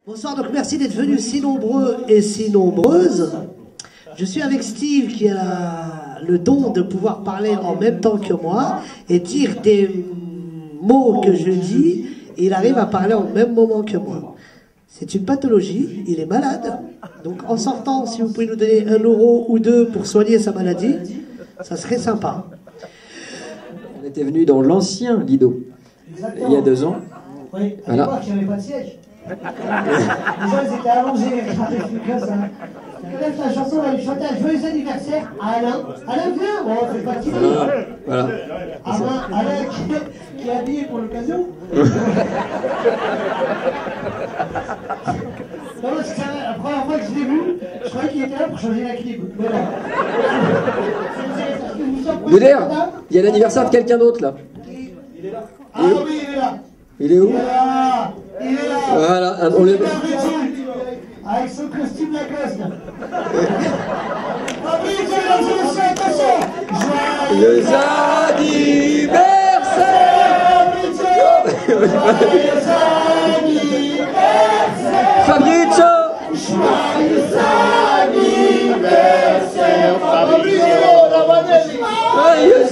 Bonsoir, donc merci d'être venus si nombreux et si nombreuses. Je suis avec Steve qui a le don de pouvoir parler en même temps que moi et dire des mots que je dis, et il arrive à parler au même moment que moi. C'est une pathologie, il est malade, donc en sortant, si vous pouvez nous donner 1 euro ou 2 pour soigner sa maladie, ça serait sympa. On était venu dans l'ancien Lido, il y a 2 ans. Oui, à voilà. l'époque, il n'y avait pas de siège. Les gens, ils étaient allongés. La chanson, elle chantait un joyeux anniversaire à Alain. Alain, viens. Bon, c'est pas qui. Voilà. Alain qui est habillé pour l'occasion. Non, la première fois que je l'ai vu, je croyais qu'il était là pour changer la clim. Boudère, il y a l'anniversaire de quelqu'un d'autre là. Il est là. Ah oui, il est là. Il est où? Il est là. Il est là. Voilà, on les... Avec son costume Lacoste. Fabrice, attention. Joyeux anniversaire Fabrizio. Joyeux anniversaire Fabrizio. Joyeux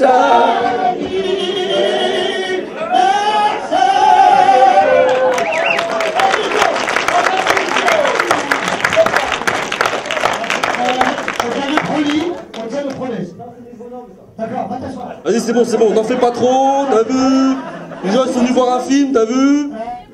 D'accord, va t'asseoir. Vas-y, c'est bon, n'en fais pas trop, t'as vu? Les gens ils sont venus voir un film, t'as vu?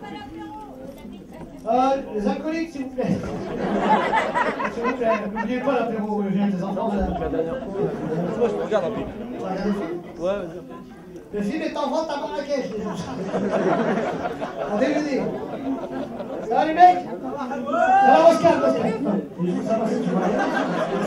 Les alcooliques, s'il vous plaît. S'il vous plaît, n'oubliez pas l'apéro, je viens des enfants. Moi je regarde un peu. Ouais, vas-y. Le film est en vente à Marrakech, déjà. En DVD. Ça va les mecs? Ça va, on se calme, on se calme. Ça va, c'est tout.